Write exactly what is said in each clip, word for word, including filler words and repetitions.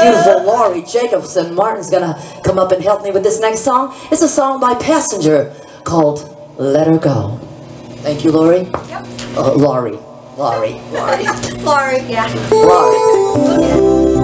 beautiful Laurie Jacobson. Martin's gonna come up and help me with this next song. It's a song by Passenger called Let Her Go. Thank you, Laurie. Yep. Uh, Laurie. Laurie. Laurie. Laurie, yeah. Laurie. Okay.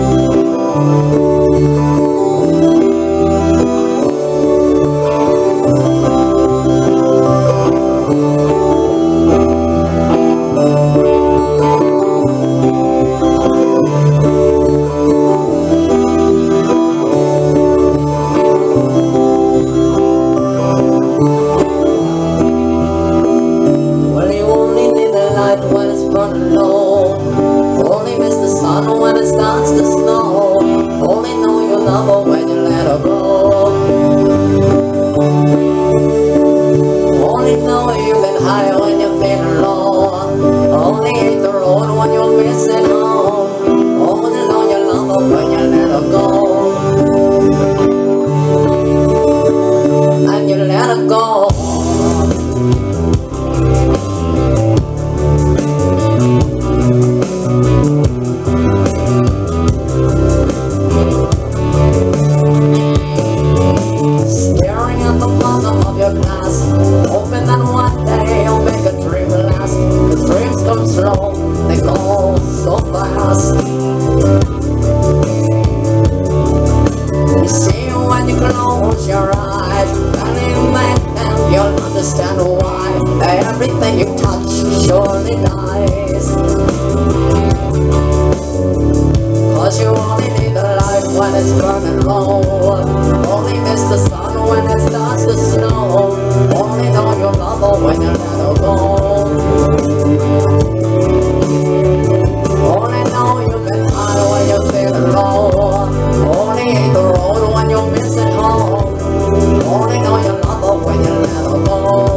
Only miss the sun when it starts to snow. Only know you love her when you let her go. Only know you've been high when you're feeling low. Only hate the road when you're missing home. Only know you love her when you let her go. And you let her go. Hoping that one day you'll make a dream last. Cause dreams come slow, they go so fast. You see when you close your eyes, and in that time you'll understand why everything you touch surely dies. Cause you only need the light when it's burning low. Only miss the sun when it starts to snow. Only know you love her when you let her go. Only know you've been high when you're feeling low. Only hate the road when you're missing home. Only know you love her when you let her go.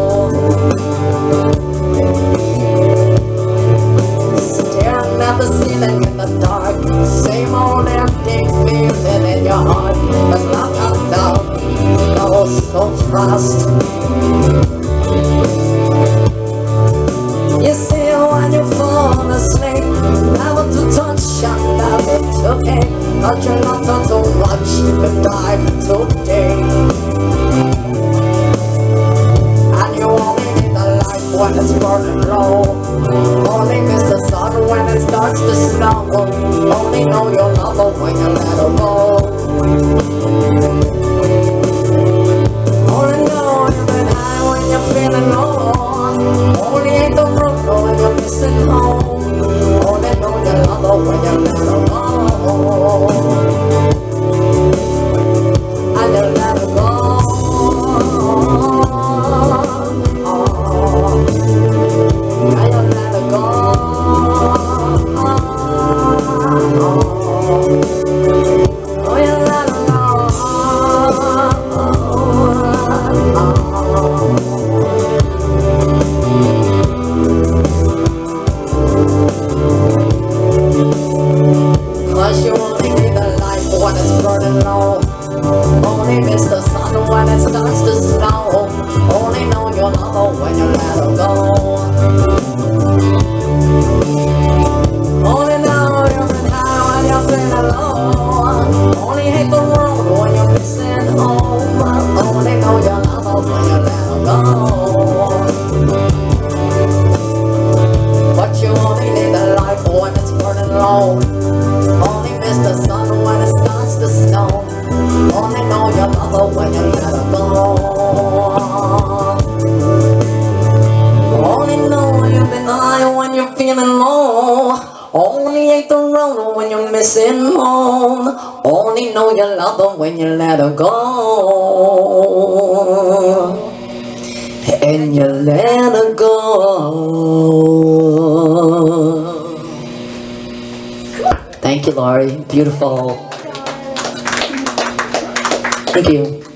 Staring at the ceiling in the dark, same old empty feeling in your heart. Cause love comes down, goes so fast. You see when you fall asleep, never to touch and never to ache. But you love her too much, you dive too deep. And you only need the light when it's burning low. Only miss the sun when it starts to snow. Only know you love her when you let her go. Only know you've been high when you're feeling low. Only ain't the road when you're missing home. Only know you love her when you let her go. And you let her go. And you let her go. Oh, you let her go. Cause you only need the light when it's burning low. Only miss the sun when it starts to snow. Only know you love her when you let her go. Only know you've been high when you're feeling low. Only hate the road when you're missing home. Only know you love her when you let her go. But you only need the light when it's burning low. Only miss the sun when it starts to snow. Only know you love her when you let her go. Only know you've been high when you're feeling low. Only hate the road when you're missing home. Only know you love her when you let her go. And you let her go. Thank you, Laurie. Beautiful. Thank you.